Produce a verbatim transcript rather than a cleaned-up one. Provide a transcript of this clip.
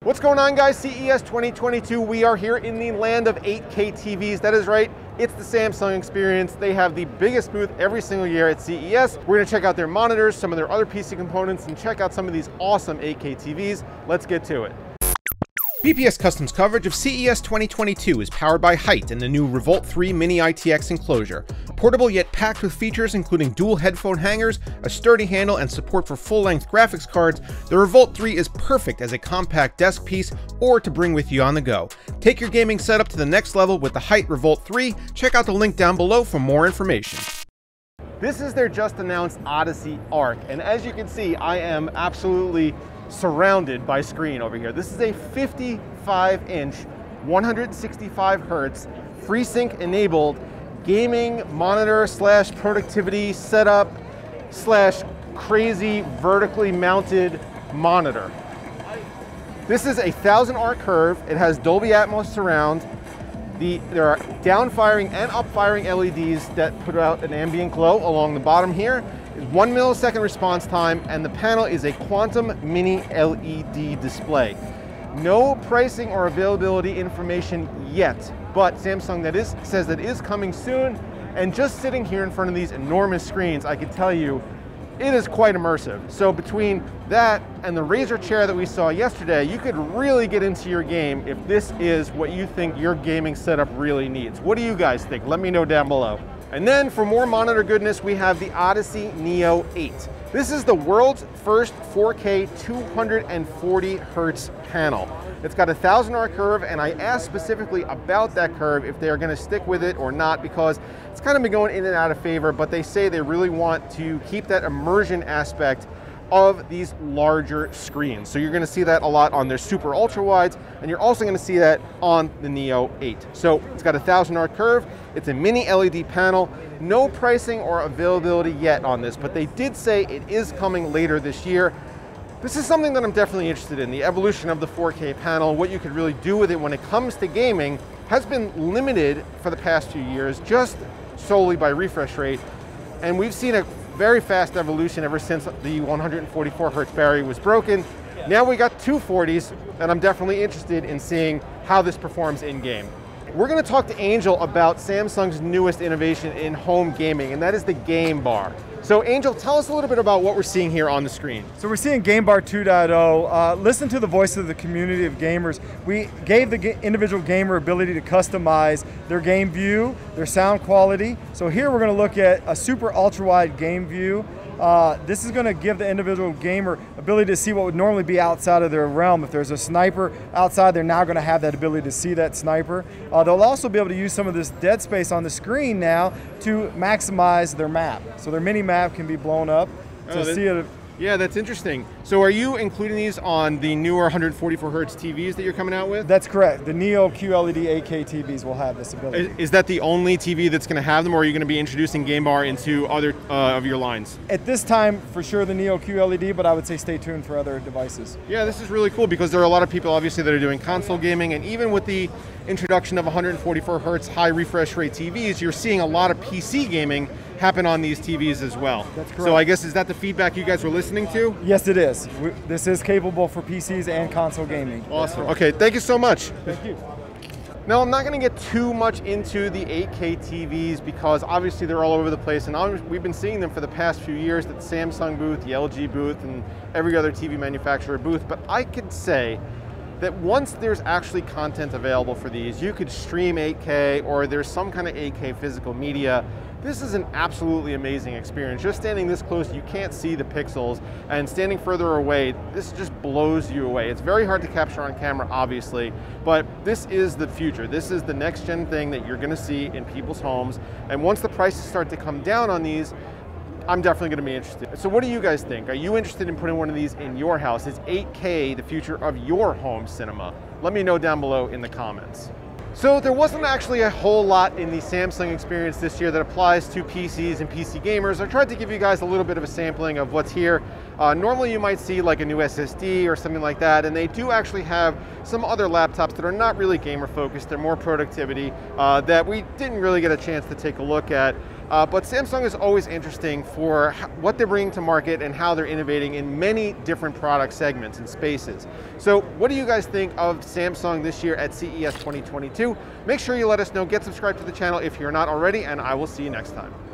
What's going on, guys? C E S twenty twenty-two. We are here in the land of eight K T Vs. That is right. It's the Samsung experience. They have the biggest booth every single year at C E S. We're gonna check out their monitors, some of their other P C components, and check out some of these awesome eight K T Vs. Let's get to it. B P S Custom's coverage of C E S twenty twenty-two is powered by Height and the new Revolt three Mini I T X enclosure. Portable yet packed with features including dual headphone hangers, a sturdy handle, and support for full-length graphics cards, the Revolt three is perfect as a compact desk piece or to bring with you on the go. Take your gaming setup to the next level with the Height Revolt three. Check out the link down below for more information. This is their just announced Odyssey Arc, and as you can see, I am absolutely surrounded by screen over here. This is a fifty-five inch, one hundred sixty-five hertz, FreeSync enabled gaming monitor slash productivity setup slash crazy vertically mounted monitor. This is a thousand arc curve. It has Dolby Atmos surround. The, there are down-firing and up-firing L E Ds that put out an ambient glow along the bottom here. One millisecond response time, and the panel is a Quantum Mini L E D display. No pricing or availability information yet, but Samsung that is says that is coming soon. And just sitting here in front of these enormous screens, I can tell you, it is quite immersive. So between that and the Razer chair that we saw yesterday, you could really get into your game if this is what you think your gaming setup really needs. What do you guys think? Let me know down below. And then for more monitor goodness, we have the Odyssey Neo eight. This is the world's first four K two hundred forty hertz panel. It's got a thousand arc curve, and I asked specifically about that curve if they are going to stick with it or not, because it's kind of been going in and out of favor, but they say they really want to keep that immersion aspect of these larger screens. So you're going to see that a lot on their super ultra wides, and you're also going to see that on the Neo eight. So it's got a thousand arc curve, it's a mini L E D panel, no pricing or availability yet on this, but they did say it is coming later this year. This is something that I'm definitely interested in. The evolution of the four K panel, what you could really do with it when it comes to gaming, has been limited for the past few years just solely by refresh rate, and we've seen a very fast evolution ever since the one hundred forty-four hertz barrier was broken. Now we got two forties, and I'm definitely interested in seeing how this performs in game. We're going to talk to Angel about Samsung's newest innovation in home gaming, and that is the Game Bar. So Angel, tell us a little bit about what we're seeing here on the screen. So we're seeing Game Bar two point oh. Uh, listen to the voice of the community of gamers. We gave the ga individual gamer ability to customize their game view, their sound quality. So here we're going to look at a super ultra wide game view. Uh, this is going to give the individual gamer ability to see what would normally be outside of their realm. If there's a sniper outside, they're now going to have that ability to see that sniper. Uh, they'll also be able to use some of this dead space on the screen now to maximize their map. So their mini map can be blown up to oh, see it. Yeah, that's interesting. So are you including these on the newer one hundred forty-four hertz T Vs that you're coming out with? That's correct. The Neo Q L E D eight K T Vs will have this ability. Is, is that the only T V that's going to have them, or are you going to be introducing Game Bar into other uh, of your lines? At this time, for sure, the Neo Q L E D, but I would say stay tuned for other devices. Yeah, this is really cool because there are a lot of people obviously that are doing console gaming, and even with the introduction of one hundred forty-four hertz high refresh rate T Vs, you're seeing a lot of P C gaming happen on these T Vs as well. That's correct. So I guess, is that the feedback you guys were listening to? Yes, it is. We, this is capable for P Cs and console gaming. Awesome. Okay, thank you so much. Thank you. Now, I'm not going to get too much into the eight K T Vs because obviously they're all over the place, and we've been seeing them for the past few years at the Samsung booth, the L G booth, and every other T V manufacturer booth. But I could say that once there's actually content available for these, you could stream eight K or there's some kind of eight K physical media. This is an absolutely amazing experience. Just standing this close, you can't see the pixels, and standing further away, this just blows you away. It's very hard to capture on camera, obviously, but this is the future. This is the next gen thing that you're gonna see in people's homes, and once the prices start to come down on these, I'm definitely going to be interested. So what do you guys think? Are you interested in putting one of these in your house? Is eight K the future of your home cinema? Let me know down below in the comments. So there wasn't actually a whole lot in the Samsung experience this year that applies to P Cs and P C gamers. I tried to give you guys a little bit of a sampling of what's here. Uh, normally you might see like a new S S D or something like that, and they do actually have some other laptops that are not really gamer focused. They're more productivity uh, that we didn't really get a chance to take a look at. Uh, but Samsung is always interesting for what they're bringing to market and how they're innovating in many different product segments and spaces. So what do you guys think of Samsung this year at C E S twenty twenty-two? Make sure you let us know, get subscribed to the channel if you're not already, and I will see you next time.